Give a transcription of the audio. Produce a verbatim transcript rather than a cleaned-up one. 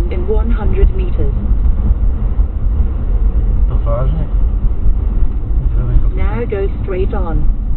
in one hundred meters. Poważnie? Now go straight on.